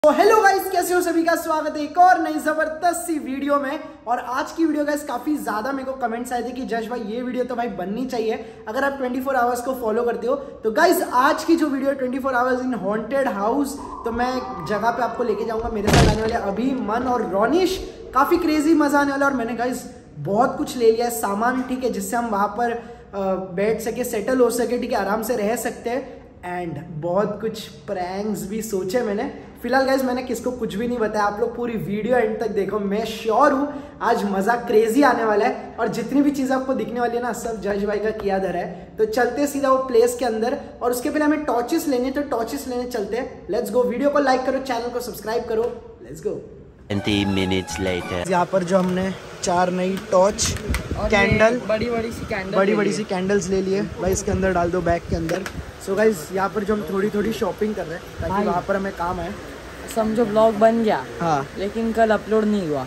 तो hello guys, कैसे हो सभी का स्वागत है एक और नई जबरदस्त सी वीडियो में। और आज की वीडियो गाइस काफी ज्यादा मेरे को कमेंट्स आए थे कि जश भाई ये वीडियो तो भाई बननी चाहिए अगर आप 24 आवर्स को फॉलो करते हो। तो गाइस आज की जो video 24 hours in haunted house, तो मैं जगह पे आपको लेके जाऊंगा। मेरे साथ आने वाले अभी, मन और रोनिश। काफी क्रेजी मजा आने वाला। और मैंने गाइस बहुत कुछ ले लिया है सामान, ठीक है, जिससे हम वहां पर बैठ सके, सेटल हो सके, ठीक है, आराम से रह सकते हैं। एंड बहुत कुछ प्रैंक्स भी सोचे मैंने। फिलहाल गाइज मैंने किसको कुछ भी नहीं बताया, आप लोग पूरी वीडियो एंड तक देखो। मैं श्योर हूँ आज मजा क्रेजी आने वाला है। और जितनी भी चीज़ आपको दिखने वाली है ना, सब जज भाई का किया धरा है। तो चलते सीधा वो प्लेस के अंदर। और उसके पहले हमें टॉर्चेस लेने, तो टॉर्चेस लेने चलते हैं। Let's go. वीडियो को लाइक करो, चैनल को सब्सक्राइब करो। Let's go. 20 minutes later. यहाँ पर जो हमने 4 नई टॉर्च, कैंडल, बड़ी बड़ी सी कैंडल्स ले लिए भाई। इसके अंदर डाल दो, बैग के अंदर। सो गाइज यहाँ पर जो हम थोड़ी शॉपिंग कर रहे हैं ताकि वहाँ पर हमें काम आए। समझो ब्लॉग बन गया, हाँ, लेकिन कल अपलोड नहीं हुआ।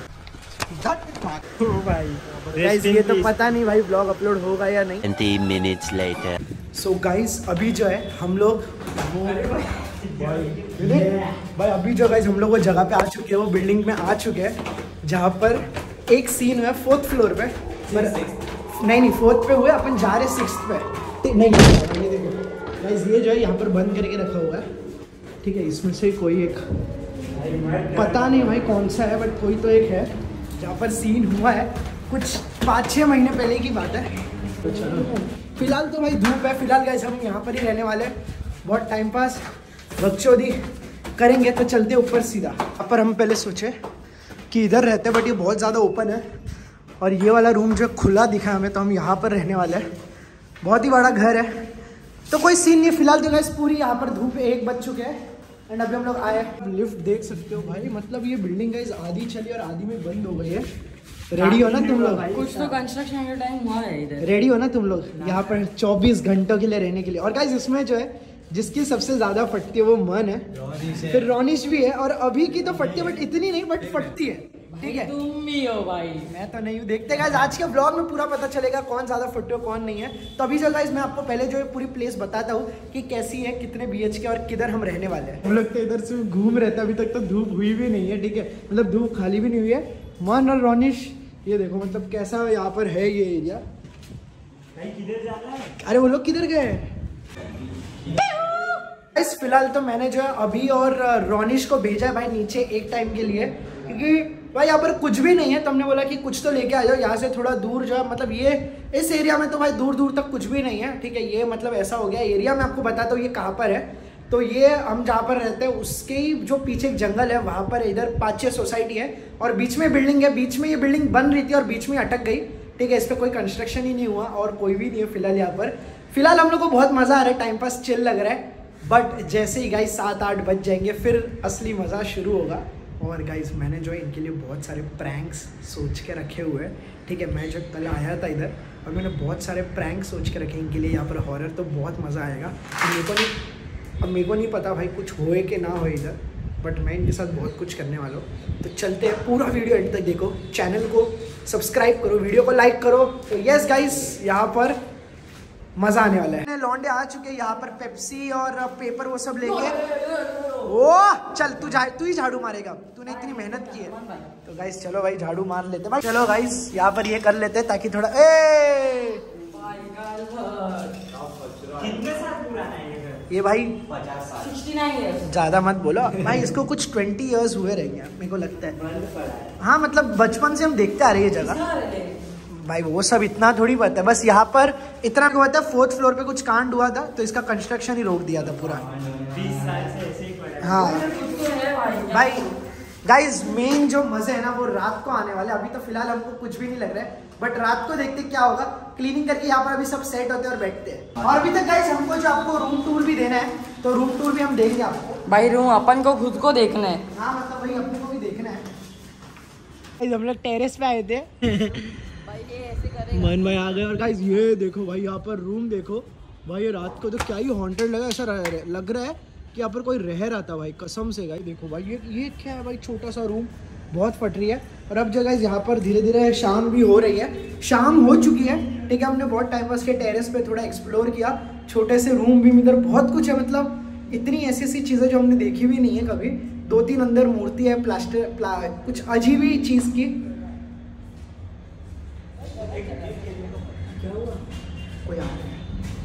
भाई गाइज ये तो पता नहीं भाई ब्लॉग अपलोड होगा या नहीं। 20 minutes later. सो गाइज अभी जो है हम लोग भाई अभी जो गाइज हम लोग वो जगह पे आ चुके हैं, वो बिल्डिंग में आ चुके हैं जहाँ पर एक सीन हुआ 4th फ्लोर पे। नहीं 4th पे हुए, अपन जा रहे 6th पे। नहीं ये देखो गाइज, ये जो है यहाँ पर बंद करके रखा हुआ है, ठीक है। इसमें से कोई एक, पता नहीं भाई कौन सा है, बट कोई तो एक है जहाँ पर सीन हुआ है कुछ 5-6 महीने पहले की बात है। तो चलो फिलहाल तो भाई धूप है। फिलहाल गाइस हम यहाँ पर ही रहने वाले हैं। बहुत टाइम पास बकचोदी करेंगे, तो चलते ऊपर सीधा। यहाँ पर हम पहले सोचे कि इधर रहते हैं, बट ये बहुत ज़्यादा ओपन है। और ये वाला रूम जो खुला दिखा हमें, तो हम यहाँ पर रहने वाले हैं। बहुत ही बड़ा घर है, तो कोई सीन नहीं। फिलहाल तो गाइस पूरी यहाँ पर धूप 1 बज चुके हैं। एंड अभी हम लोग आए। लिफ्ट देख सकते हो भाई, मतलब ये बिल्डिंग गाइस आधी चली और आधी में बंद हो गई है। रेडी हो ना तुम लोग? कुछ तो कंस्ट्रक्शन का टाइम हुआ है इधर। रेडी हो ना तुम लोग यहाँ पर 24 घंटों के लिए रहने के लिए? और गाइस इसमें जो है जिसकी सबसे ज्यादा फटती है वो मन है, फिर रोनिश भी है। और अभी की तो फटती है, बट इतनी नहीं, बट फटती है, ठीक है। तुम भी हो भाई, मैं तो नहीं हूँ। देखते गाइस आज के ब्लॉग में पूरा पता चलेगा कौन ज्यादा फटे हो कौन नहीं है। तो अभी जो गाइस मैं आपको पहले जो है पूरी प्लेस बताता हूँ कि कैसी है, कितने BHK और किधर हम रहने वाले हैं। हम लोग तो इधर से घूम रहे थे, अभी तक तो धूप हुई भी नहीं है, ठीक है, मतलब धूप खाली भी नहीं हुई है। मन और रोनिश ये देखो मतलब कैसा यहाँ पर है ये एरिया। अरे वो लोग किधर गए? इस फिलहाल तो मैंने जो है अभी और रोनिश को भेजा है भाई नीचे एक टाइम के लिए, क्योंकि भाई यहाँ पर कुछ भी नहीं है। तो हमने बोला कि कुछ तो लेके आ जाओ यहाँ से थोड़ा दूर जो है, मतलब ये इस एरिया में तो भाई दूर दूर तक कुछ भी नहीं है, ठीक है। ये मतलब ऐसा हो गया एरिया। मैं आपको बताता हूँ ये कहाँ पर है। तो ये हम जहाँ पर रहते हैं उसके ही जो पीछे एक जंगल है, वहाँ पर इधर 5-6 सोसाइटी है और बीच में बिल्डिंग है। बीच में ये बिल्डिंग बन रही थी और बीच में अटक गई, ठीक है। इस पर कोई कंस्ट्रक्शन ही नहीं हुआ और कोई भी नहीं है फिलहाल यहाँ पर। फिलहाल हम लोग को बहुत मज़ा आ रहा है, टाइम पास चिल लग रहा है। बट जैसे ही गाइस 7-8 बज जाएंगे फिर असली मज़ा शुरू होगा। और गाइस मैंने जो है इनके लिए बहुत सारे प्रैंक्स सोच के रखे हुए हैं, ठीक है। मैं जब कल आया था इधर और मैंने बहुत सारे प्रैंक्स सोच के रखे इनके लिए यहाँ पर हॉरर, तो बहुत मज़ा आएगा। अब मेरे को नहीं पता भाई कुछ होए कि ना होए इधर, बट मैं इनके साथ बहुत कुछ करने वाला हूँ। तो चलते हैं, पूरा वीडियो एंड तक देखो, चैनल को सब्सक्राइब करो, वीडियो को लाइक करो। तो यस गाइस यहाँ पर मजा आने वाला है। लौंडे आ चुके हैं यहाँ पर, पेप्सी और पेपर वो सब लेके। ओ चल तू ही झाड़ू मारेगा, तूने इतनी मेहनत की है। तो गाइस चलो भाई झाड़ू मार लेते भाई। चलो गाइस यहाँ पर ये कर लेते हैं ताकि थोड़ा ये भाई 69 है। ज्यादा मत बोलो भाई, इसको कुछ 20 ईयर्स हुए रहेंगे मेरे को लगता है। हाँ मतलब बचपन से हम देखते आ रहे हैं ये जगह भाई। वो सब इतना थोड़ी पता है, बस यहाँ पर इतना हुआ था 4th फ्लोर पे कुछ कांड हुआ था, तो इसका कंस्ट्रक्शन ही रोक दिया था पूरा। 20 साल से ऐसे ही पड़ा। हाँ भाई गाइज मेन जो मजे है ना वो रात को आने वाले। अभी तो फिलहाल हमको कुछ भी नहीं लग रहा है, बट रात को देखते क्या होगा। क्लीनिंग करके यहाँ पर अभी सब सेट होते हैं और बैठते हैं। और अभी तक गाइज हमको जो आपको रूम टूर भी देना है, तो रूम टूर भी हम देंगे आपको भाई। रूम अपन को खुद को देखना है। हाँ मतलब भाई अपने को भी देखना है। हम लोग टेरेस पे आए थे मन भाई आ गए। और गाइस ये देखो भाई यहाँ पर रूम देखो भाई, ये रात को तो क्या ही हॉन्टेड लगा, ऐसा लग रहा है कि यहाँ पर कोई रह रहा था भाई, कसम से। गाइस देखो भाई ये क्या है भाई, छोटा सा रूम, बहुत फट रही है। और अब जो गाइस यहाँ पर धीरे धीरे शाम भी हो रही है, शाम हो चुकी है, ठीक है। हमने बहुत टाइम पास के टेरेस पे थोड़ा एक्सप्लोर किया, छोटे से रूम भी, इधर बहुत कुछ है, मतलब इतनी ऐसी ऐसी चीज़ें जो हमने देखी भी नहीं है कभी, 2-3 अंदर मूर्ति है कुछ अजीब ही चीज की। क्या हुआ? कोई आ रहा है।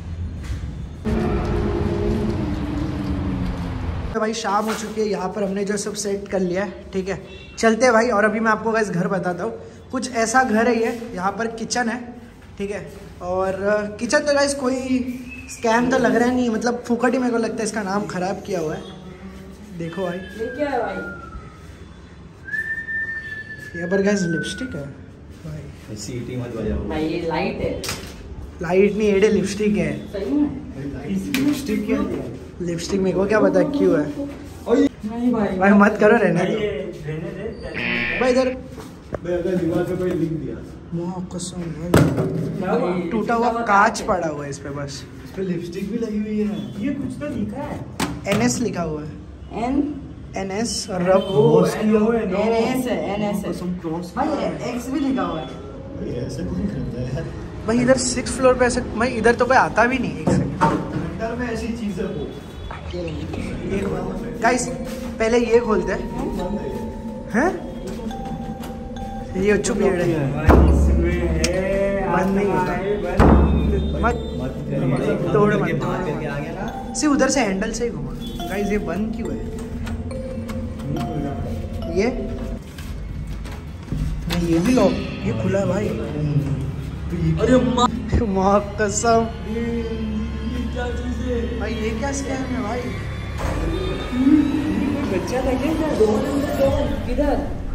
तो भाई शाम हो चुकी है, यहाँ पर हमने जो सब सेट कर लिया है, ठीक है चलते हैं भाई। और अभी मैं आपको गाइस घर बताता हूँ। कुछ ऐसा घर है ये, यहाँ पर किचन है, ठीक है। और किचन तो गाइस कोई स्कैम तो लग रहा है नहीं, मतलब फुकट ही मेरे को लगता है इसका नाम खराब किया हुआ है। देखो भाई ये क्या है भाई? यहाँ पर गाइस लिपस्टिक है भाई। सीटी मत बजाओ भाई ये लाइट है। लाइट नहीं एडे लिपस्टिक है। सही में? लिपस्टिक क्या? लिपस्टिक मेरे को क्या पता क्यों है। नहीं भाई। भाई मत करो, रहने दो रहने दे। भाई। इधर अगर दीवार पे कोई लिख दिया कसम भाई, क्या हुआ? टूटा हुआ कांच पड़ा हुआ है इस पे, बस इस पे लिपस्टिक भी लगी हुई है। ये कुछ तो लिखा है। NS लिखा हुआ है। NS और रब क्रॉस किया हुआ है ना। NS है, NS है। कसम क्रॉस भाई X भी लिखा हुआ है। भाई ऐसे कौन करता है यार। भाई इधर 6th फ्लोर पे ऐसे, भाई इधर तो कोई आता भी नहीं। एक सेकंड, अंदर में ऐसी चीज है वो। ये गाइस पहले ये खोलते हैं। हैं? ये चुप है। इसमें है बंद नहीं होता। मत तोड़ मत। सिर्फ उधर से हैंडल से ही घुमा। गाइस ये बंद क्यों है? ये नहीं, ये भी लॉक, ये खुला है भाई। अरे माँ कसम क्या चीज है? भाई, ये क्या स्कैम है भाई? बच्चा लगे ना दो किधर?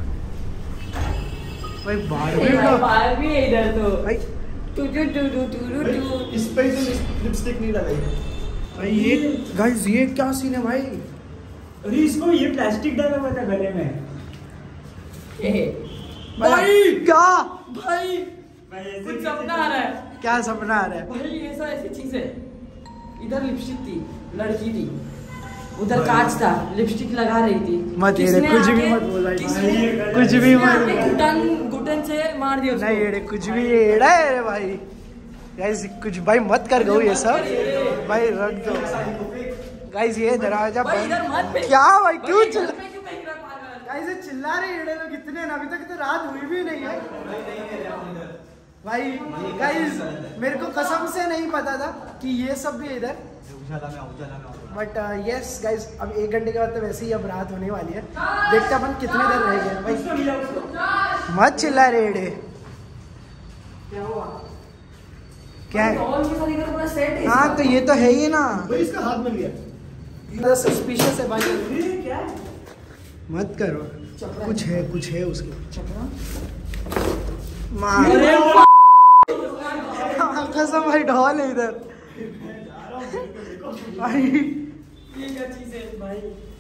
भाई बाहर भाई बाहर भी है इधर तो। भाई two two two two two two. इस पे तो लिपस्टिक नहीं लगाई। भाई ये गाइस ये क्या सीन है भाई? अरे इसको ये प्लास्टिक डाला हुआ था गले में। भाई क्या? भाई भाई ऐसे कुछ कैसे- सपना आ रहा है। क्या सपना आ रहा है? भाई ऐसा ऐसी चीज है। इधर लिपस्टिक थी, लड़की थी, उधर कांच था, लिपस्टिक लगा रही थी। मत ये किसने कुछ भी आके- मत बोल भाई, किसने- कुछ भी किसने मत आके बोल। घुटन से मार दिया उसको। नहीं एड़े कुछ भी, ये एड़ा है रे भाई। गाइस कुछ भाई मत कर गो ये सब भाई, रख दो गाइस। ये दरवाजा भाई बंद। इधर मत फेंक। क्या भाई, क्यों भाई, चिल्ला? इधर पे क्यों फेंक रहा है पागल? गाइस ये चिल्ला रहे एड़े लोग कितने हैं, अभी तक तो रात हुई भी नहीं है भाई। गाइस मेरे को कसम से नहीं पता था कि ये सब भी है इधर। बट यस गाइस, अब 1 घंटे के बाद तो वैसे ही अब रात होने वाली है। देखते अपन कितने देर रह गए भाई। मत चिल्ला रहे एड़े। क्या हुआ? क्या है? और भी सारी इधर पूरा सेट है हाँ इसका। तो ये तो है ही ना। भाई इसका हाथ मिल गया। सस्पिशियस है भाई। ये क्या है? मत करो, कुछ है उसके। अरे कसम भाई, ढोल है इधर भाई। ये क्या चीज है भाई?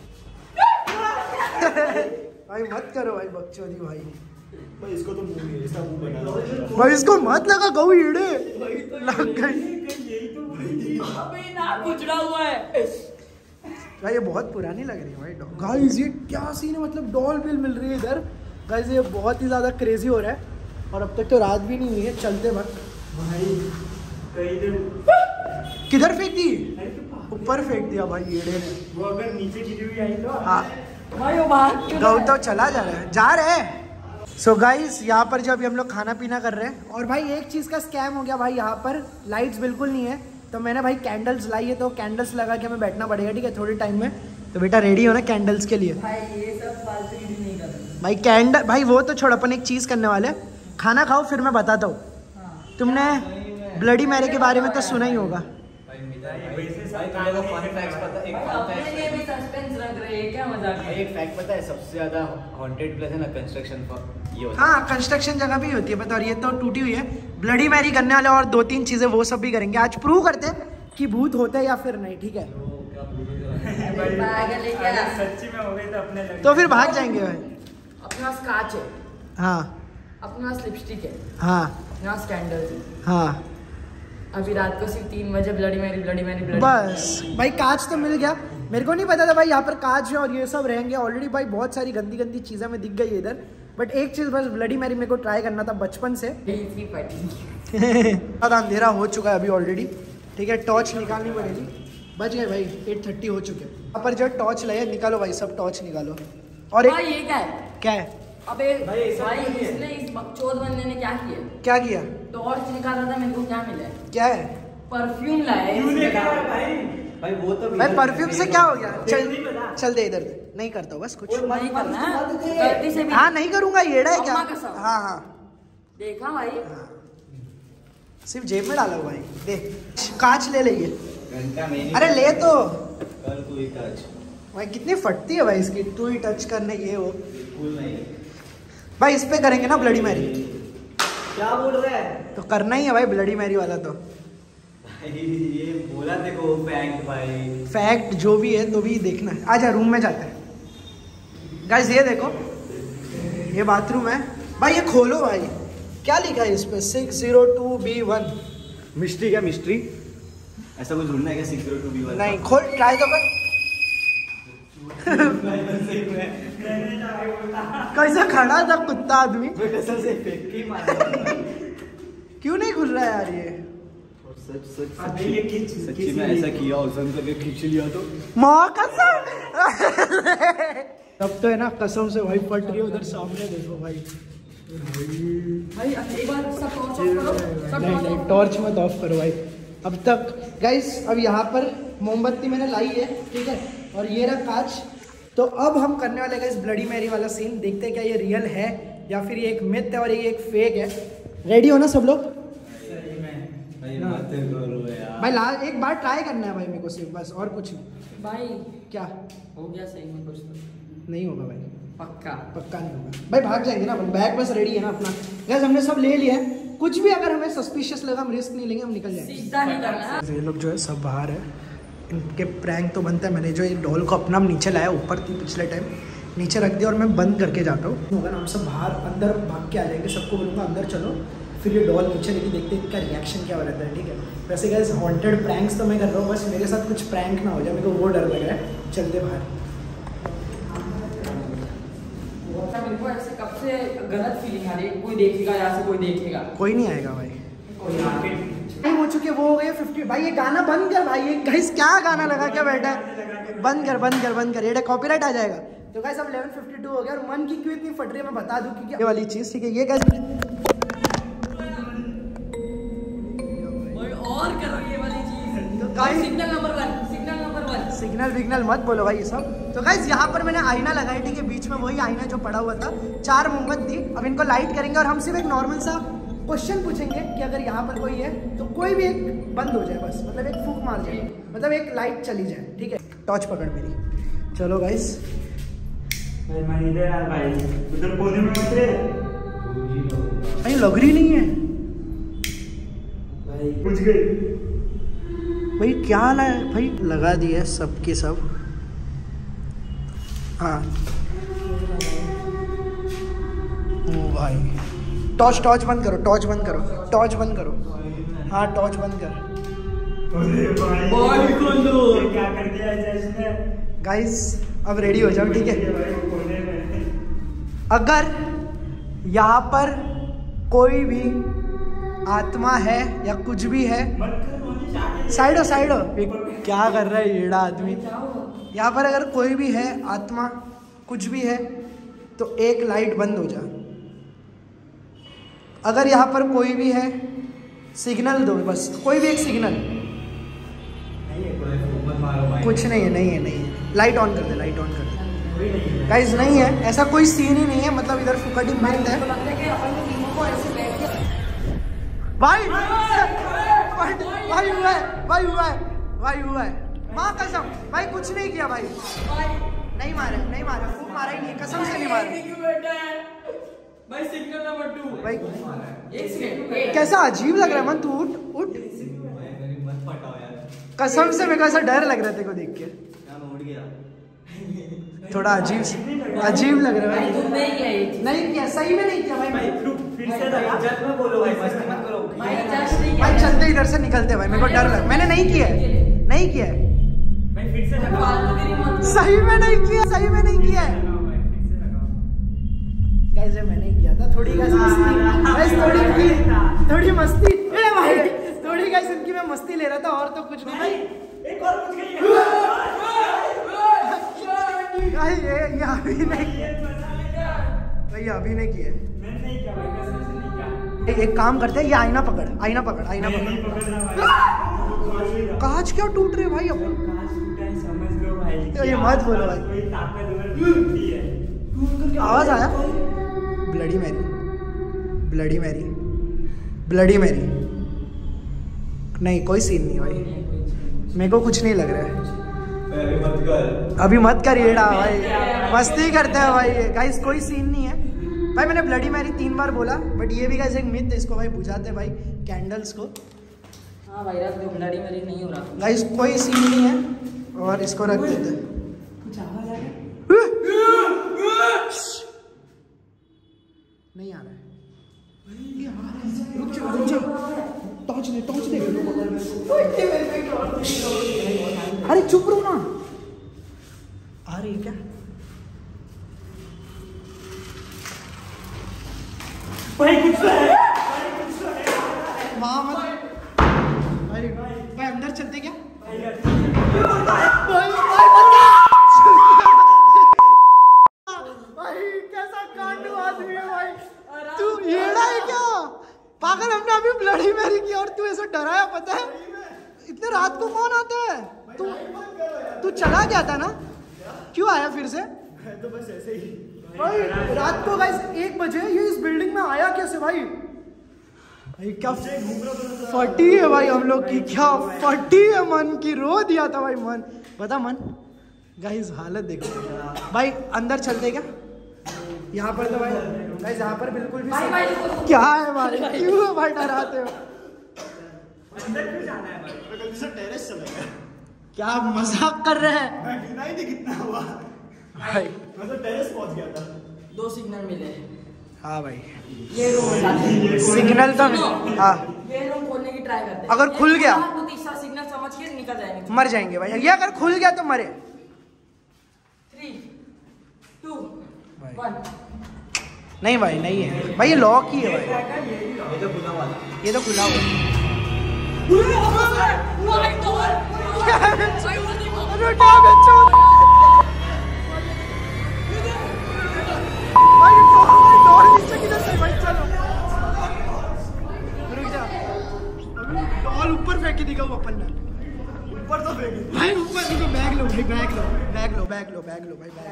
भाई मत करो भाई, बकचोदी भाई। भाई इसको तो मुंह नहीं है, इसका मुंह बना हुआ भाई इसको मत लगा, गऊ ईड़े लग गई। यही तो वही अबे नाक उजड़ा हुआ है। भाई ये बहुत पुरानी लग रही है भाई डॉल। गाइस ये क्या सीन है, मतलब डॉल बिल मिल रही है इधर। गाइस ये बहुत ही ज्यादा क्रेजी हो रहा है। और अब तक तो रात भी नहीं हुई है, चलते वक्त भाई कहीं तो किधर फेंक दी? ऊपर फेंक दिया भाई ईड़े ने। वो अगर नीचे गिरी हुई आई तो हाँ भाई वो बाहर क्यों गऊ तो चला जा रहे हैं। सो गाइस यहाँ पर जो अभी हम लोग खाना पीना कर रहे हैं, और भाई एक चीज़ का स्कैम हो गया भाई। यहाँ पर लाइट्स बिल्कुल नहीं है, तो मैंने भाई कैंडल्स लाई है, तो कैंडल्स लगा के हमें बैठना पड़ेगा, ठीक है थोड़े टाइम में। तो बेटा रेडी हो ना कैंडल्स के लिए? भाई ये सब फालतूगिरी नहीं कर रहे। भाई कैंडल भाई वो तो छोड़, अपन एक चीज़ करने वाले हैं। खाना खाओ फिर मैं बताता हूँ। तुमने ब्लडी मैरी के बारे में तो सुना ही होगा। वैसे सब भाई तुम्हें फन फैक्ट्स पता, एक फन अपने लिए फैक्ट, भी सस्पेंस रख रहे हैं, क्या मजाक है? एक फैक्ट पता है, सबसे ज्यादा हॉन्टेड प्लेस है ना कंस्ट्रक्शन पर ये होता हाँ कंस्ट्रक्शन जगह भी होती है बता, और ये तो टूटी हुई है। ब्लडी मैरी करने वाले और 2-3 चीज़ें वो सब भी करेंगे। आज प्रूव करते हैं कि भूत होते हैं या फिर नहीं, ठीक है? पागल है क्या? अगर सच्ची में हो गई तो अपने लग तो फिर भाग जाएंगे भाई। अपने पास कांच है, हाँ अपने पास लिपस्टिक है, हाँ अपने पास कैंडल्स है। हाँ अभी रात को सिर्फ 3 बजे ब्लडी मैरी बस भाई। कांच तो मिल गया, मेरे को नहीं पता था भाई यहाँ पर कांच है और ये सब रहेंगे। ऑलरेडी भाई बहुत सारी गंदी गंदी चीज़ें हमें दिख गई है इधर। बट एक चीज़ बस ब्लडी मैरी मेरे को ट्राई करना था बचपन से। ज़्यादा अंधेरा हो चुका है अभी ऑलरेडी, ठीक है? टॉर्च निकालनी पड़ेगी। बच गए भाई, 8:30 हो चुके हैं। यहाँ पर जो टॉर्च लगे, निकालो भाई सब टॉर्च निकालो। और एक ये क्या है? क्या है? अबे भाई इसने इस चोद बंदे ने क्या किया? क्या किया? टॉर्च निकाल रहा था, मेरे को क्या मिला? क्या है? परफ्यूम लाया भाई वो तो भाई परफ्यूम से क्या हो गया? चल दे इधर दे। नहीं करता हूँ बस कुछ नहीं करना है, गलती से भी। हाँ नहीं करूंगा, येड़ा है क्या? अम्मा कसम। हाँ हाँ देखा भाई, सिर्फ जेब में डालो भाई। दे कांच ले लेंगे। घंटा में अरे ले तो कर तू ही टच। भाई कितनी फटती है भाई इसकी, टू ही टच करने ये वो। बिल्कुल नहीं भाई इस पे करेंगे ना ब्लडी मैरी, क्या बोल रहा है तो करना ही है भाई ब्लडी मैरी वाला तो। भाई? ये बोला देखो फैक्ट भाई, फैक्ट जो भी है तो भी देखना है। आजा रूम में जाते हैं गाइस। ये देखो ये बाथरूम है भाई, ये खोलो भाई। क्या लिखा है इस पे? 602B1। मिस्ट्री क्या मिस्ट्री? ऐसा कुछ ढूंढना है क्या 602B1? नहीं खोल, ट्राई तो कर। कैसा खड़ा था कुत्ता आदमी, कसम से फेंक के मारा। क्यों नहीं खुल रहा है यार ये? सच सच अबे ये खींच सच्ची में ऐसा किया औसम करके खींच लिया तो माँ कसम। तब तो है ना कसम से भाई फट रही है उधर सामने, देखो भाई। भाई एक बार सब टॉर्च ऑफ करो, सब नहीं टॉर्च नहीं ऑफ टॉर्च मत ऑफ करो भाई अब तक। गाइस अब यहाँ पर मोमबत्ती मैंने लाई है, ठीक है, और ये रहा कांच। तो अब हम करने वाले गाइस ब्लडी मैरी वाला सीन। देखते हैं क्या ये रियल है या फिर ये एक मिथ है और ये एक फेक है। रेडी हो ना सब लोग? भाई मत करो यार भाई एक बार ट्राई करना है भाई मेरे को सिर्फ, बस और कुछ नहीं। भाई क्या हो गया सही में कुछ तो? नहीं होगा भाई, पक्का पक्का नहीं होगा भाई। भाग जाएंगे ना, बैग बस रेडी है ना अपना। गैस हमने सब ले लिया है, कुछ भी अगर हमें सस्पिशियस लगा हम रिस्क नहीं लेंगे, हम निकल जाएंगे। सीधा नहीं करना है। ये लोग जो है सब बाहर है, इनके प्रैंक तो बनता है। मैंने जो ये डॉल को अपना नीचे लाया, ऊपर थी पिछले टाइम, नीचे रख दिया और मैं बंद करके जाता हूँ। होगा ना हम सब बाहर अंदर भाग के आ जाएंगे, सबको बोलूँगा अंदर चलो, फिर ये डॉल नीचे लेके देखते हैं इनका रिएक्शन क्या हो रहता है, ठीक है। वैसे गाइस हॉन्टेड प्रैंक्स तो मैं कर रहा हूँ, बस मेरे साथ कुछ प्रैंक ना हो जाए, मेरे को वो डर लग रहा है। चलते बाहर। मेरे को ऐसे कब से गलत फीलिंग आ रही है, कोई देखेगा यहाँ से, कोई देखेगा। कोई नहीं आएगा भाई, टाइम हो चुके, वो हो गए 50। भाई ये गाना बंद कर भाई, ये गाइस क्या गाना लगा क्या बैठा है? बंद कर बंद कर बंद कर, ये कॉपीराइट आ जाएगा। तो गाइस अब 11:52 हो गया और मन की क्यों इतनी फट रही है मैं बता दूं, क्योंकि ये वाली चीज, ठीक है, ये गाइस और करो ये वाली चीज। तो guys signal number 1, signal number 1। Signal विग्नल मत बोलो भाई ये सब। तो गाइस यहाँ पर मैंने आईना लगाया, ठीक है, बीच में वही आईना जो पड़ा हुआ था, 4 मोमबत्ती। अब इनको लाइट करेंगे और हम सिर्फ एक नॉर्मल सा क्वेश्चन पूछेंगे कि अगर यहाँ पर कोई है तो कोई भी एक बंद हो जाए, बस मतलब एक फूंक मार जाए, मतलब एक लाइट चली जाए, ठीक है। टॉर्च पकड़ मेरी, चलो गाइस। भाई मैं इधर आ भाई, उधर कोने में मत रे भाई लग रही नहीं है भाई, बुझ गई भाई, क्या भाई लगा दिया है सब के सब। हाँ ओ भाई, टॉर्च बंद करो, टॉर्च बंद करो, टॉर्च बंद करो। हाँ टॉर्च बंद कर। अरे भाई बॉल खोलो। ये क्या कर दिया है इसने? गाइस अब रेडी हो जाओ, ठीक है। ये भाई कोने में अगर यहाँ पर कोई भी आत्मा है या कुछ भी है, मत कर रोनी, आगे साइड हो साइड हो। क्या कर रहा है येड़ा आदमी? क्या हुआ? यहाँ पर अगर कोई भी है आत्मा, कुछ भी है, तो एक लाइट बंद हो जा। अगर यहाँ पर कोई भी है सिग्नल दो, बस कोई भी एक सिग्नल। नहीं है कोई मत मारो भाई, कुछ नहीं है, नहीं है, नहीं है। लाइट ऑन कर दे, लाइट ऑन कर दे। गाइस नहीं है, ऐसा कोई सीन ही नहीं है, मतलब इधर फुकट ही बंद है। तो लगता है कि अपन टीमों को ऐसे बैठ के भाई भाई हुआ है, भाई हुआ है, भाई हुआ है, माँ कसम भाई कुछ नहीं किया भाई, नहीं मारा, नहीं मारा, फूक मारा ही नहीं, कसम से नहीं मारा भाई। सिग्नल नंबर 2 भाई। एक सेकंड, कैसा अजीब लग रहा है मन, तू उठ उठ, मत फटाओ यार, कसम से मेरे को ऐसा डर लग रहा है तेरे को देख के, क्या मैं उड़ गया। थोड़ा अजीब लग रहा है भाई भाई। तुम नहीं किया ये चीज। नहीं किया, सही में नहीं किया भाई। भाई फिर से भाई लगा। इज्जत में बोलो भाई, मस्ती मत करो। भाई जस्ट नहीं किया। भाई चलते इधर से निकलते भाई, मेरे को डर लग, मैंने नहीं किया है, नहीं किया है, भाई फिर से लगा। फालतूगिरी मत करो। सही में नहीं किया, सही में नहीं किया है। लगाओ भाई, फिर से लगाओ। गाइस मैंने ही किया था, थोड़ी गाइस मस्ती, गाइस थोड़ी मस्ती, ए भाई थोड़ी गाइस इनकी मैं मस्ती ले रहा था और तो कुछ नहीं भाई। एक और बुझ गई। भाई ये अभी नहीं भाई अभी नहीं किए। मैंने नहीं किया भाई, कसम से नहीं किया। एक काम करते हैं, ये आईना पकड़। नहीं पकड़ रहा भाई। कांच क्यों टूट रहे भाई अपन? कांच टूटा है, समझ लो भाई। ये मत बोलो भाई। कोई ताकत होती है। आवाज आया? Bloody Mary, bloody Mary, bloody Mary. नहीं कोई सीन नहीं भाई, मेरे को कुछ नहीं लग रहा है। अभी मत कर येड़ा भाई, मस्ती करते हैं भाई। गाइस कोई सीन नहीं है भाई। मैंने ब्लडी मैरी 3 बार बोला, बट ये भी गाइस एक मिथ है, इसको भाई बुझाते हैं भाई कैंडल्स को। हाँ भाई रात को ब्लडी मैरी नहीं हो रहा। गाइस कोई सीन नहीं है और इसको रख देते हैं। कुछ आवाज आ रहा है? नहीं आ रहा है। रुक जा रुक जा, टॉर्च दे टॉर्च दे। अरे चुप रहो ना। आ रही है क्या? भाई कुछ तो है। वहाँ मत भाई, भाई अंदर चलते क्या? भाई कैसा कांडू आदमी है भाई तू, येड़ा है क्या पागल? हमने अभी ब्लडी मैरी की और तू ऐसा डराया, पता है? इतने रात को कौन आता है? तू चला गया था ना, क्यों आया फिर से? तो बस ऐसे ही भाई रात को गाइस 1 बजे ये इस बिल्डिंग में आया कैसे भाई? भाई क्या फटी है भाई हम लोग की, क्या फटी है मन की, रो दिया था भाई मन। बता मन गाइस हालत देखो भाई। अंदर चलते क्या? यहाँ पर तो भाई गाइस यहाँ पर बिल्कुल भी क्या है भाई? क्यों भाई डराते हो? अंदर क्यों जाना है भाई? गलती से टेरेस चला गया। क्या मजाक कर रहे हैं मैं गिना ही नहीं कितना हुआ भाई? मैं तो टेरेस पहुंच गया था। 2 सिग्नल मिले। हाँ भाई ये रूम सिग्नल तो हाँ, ये रूम खोलने की ट्राई करते हैं। अगर खुल गया तो तीसरा सिग्नल समझ के निकल जाएंगे। मर जाएंगे भाई। ये अगर खुल गया तो मरे। 3 2 भाई। 1 नहीं भाई नहीं है भाई, ये लॉक ही है भाई। ये तो खुला वाला। ये तो खुला हुआ है। अरे क्या बच्चों भाई, डोर नीचे किधर से भाई? चलो रुक जा, डॉल ऊपर फेंक के दिखा वो अपन ने। ऊपर तो फेंकी भाई ऊपर देखो, बैग लो भाई, बैग लो बैग लो बैग लो बैग लो भाई, बैग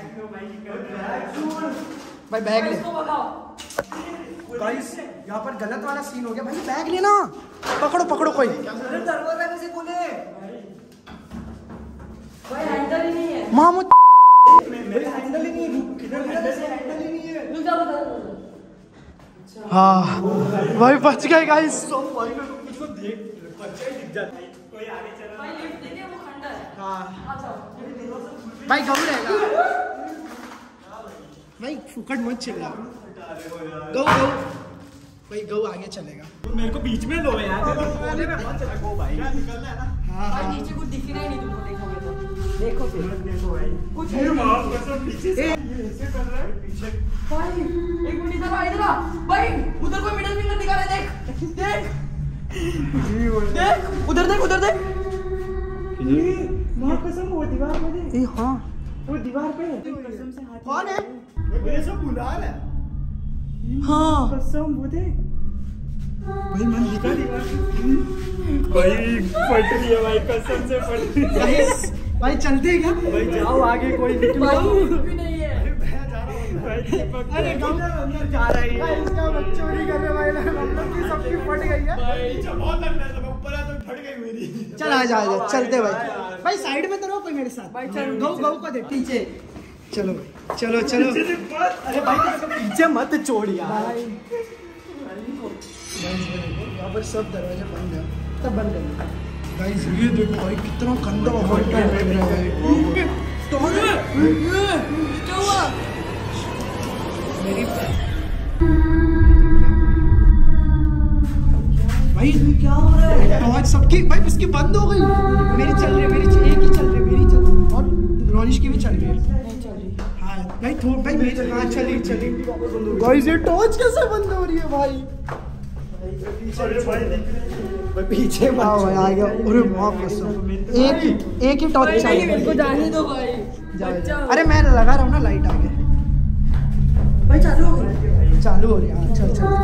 भाई बैग ले। गाइस यहाँ पर गलत वाला सीन हो गया भाई, बैग लेना। पकड़ो पकड़ो कोई। दरवाजा कैसे खोले भाई? हैंडल ही नहीं है। मामू मेरे हैंडल ही नहीं है। किधर हैंडल से हैंडल ही नहीं है। रुक जा हाँ भाई बच गए गाइस। सब भाई लोग इसको देख बच्चे दिख जाते हैं। कोई आगे चला भाई लिफ्ट देखिए वो खंडर है। हाँ अच्छा भाई गऊ रहेगा भाई, फुकट मत चिल्ला। गऊ गऊ भाई, गऊ आगे चलेगा। मेरे को बीच में लो यार। अरे मैं बहुत चला गो भाई। निकलना है ना। हाँ भाई हाँ नीचे कुछ दिख रहा ही नहीं तुमको, देखोगे तो देखो फिर देखो भाई कुछ ये मां कसम पीछे से ये ऐसे कर रहा है पीछे। भाई 1 मिनट इधर आ, इधर आ भाई। उधर कोई मिडिल फिंगर दिखा रहा है, देख देख देख, उधर देख उधर देख। मां कसम वो दीवार पे देख। ए हाँ वो दीवार पे कसम से हाथ कौन है? ये सब बुला रहा है। हाँ कसम वो देख भाई। मन दिखा दीवार भाई फट रही है भाई, कसम से फट रही है। गाइस भाई चलते हैं क्या? भाई जाओ आगे, कोई निकलो। भाई भी नहीं है। भाई दीपक अरे गऊ अंदर जा रहा है भाई, इसका बच्चों नहीं कर रहे भाई, हम लोग की सबकी फट गई है। भाई बहुत लग रहा है, मैं ऊपर आया तो फट गई मेरी। चल आ जा चलते भाई। भाई साइड में तो रहो कोई मेरे साथ। भाई चल गऊ गऊ को देख पीछे। चलो भाई, चलो चलो। अरे भाई पीछे मत छोड़ यार। यहाँ पर सब दरवाजे बंद है, सब बंद कर। गाइस ये देखो भाई कितना गंदा हॉट लग रहा है भाई। क्या हुआ? मेरी भाई क्या हो रहा है? टॉर्च सबकी भाई उसकी बंद हो गई। मेरी चल रही है, मेरी एक ही चल रही है, मेरी चल रही है और रोनिश की भी चल रही है। नहीं चल रही। हाँ भाई भाई मेरी हाँ चली चली। गाइस ये टॉर्च कैसे बंद हो रही है भाई? भाई पीछे हाँ भाई आ गया। अरे माँ कसम, एक ही टॉर्च नहीं चाहिए। मेरे को जाने दो भाई। जाओ। अरे मैं लगा रहा हूँ ना, लाइट आ गया भाई, चालू हो गई, चालू हो रही है। चल चल,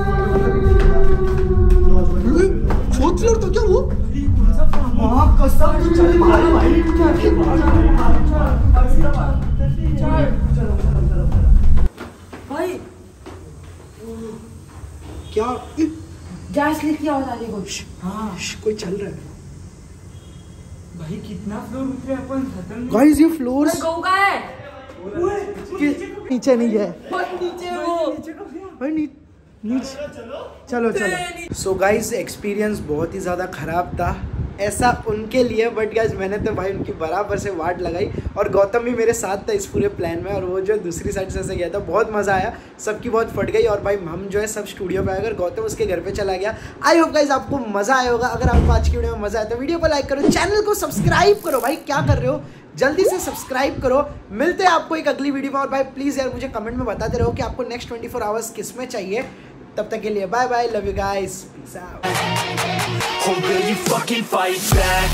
फोर्थ फ्लोर तो क्या वो? हाँ कसम से चल भाई भाई, भाई क्या गैस लीक की आवाज आ रही है कुछ। हाँ कोई चल रहा है भाई, कितना फ्लोर उतरे अपन, खत्म। गाइस, ये फ्लोर्स गऊ का है नीचे नहीं है भाई, नीचे वो भाई, नीचे चलो चलो। सो गाइस, एक्सपीरियंस बहुत ही ज़्यादा ख़राब था, ऐसा उनके लिए, बट गाइस मैंने तो भाई उनकी बराबर से वाट लगाई, और गौतम भी मेरे साथ था इस पूरे प्लान में, और वो जो दूसरी साइड से गया था, बहुत मज़ा आया, सबकी बहुत फट गई, और भाई हम जो है सब स्टूडियो पे आए, गौतम उसके घर पे चला गया। आई होप गाइस आपको मज़ा आया होगा। अगर आपको आज की वीडियो में मज़ा आया तो वीडियो को लाइक करो, चैनल को सब्सक्राइब करो, भाई क्या कर रहे हो, जल्दी से सब्सक्राइब करो। मिलते हैं आपको एक अगली वीडियो में, और भाई प्लीज़ यार मुझे कमेंट में बताते रहो कि आपको नेक्स्ट 24 आवर्स किस में चाहिए। तब तक के लिए bye bye, love you guys, peace out. Oh, will you fucking fight back?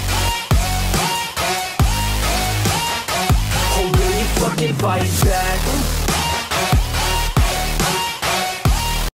Oh, will you fucking fight back?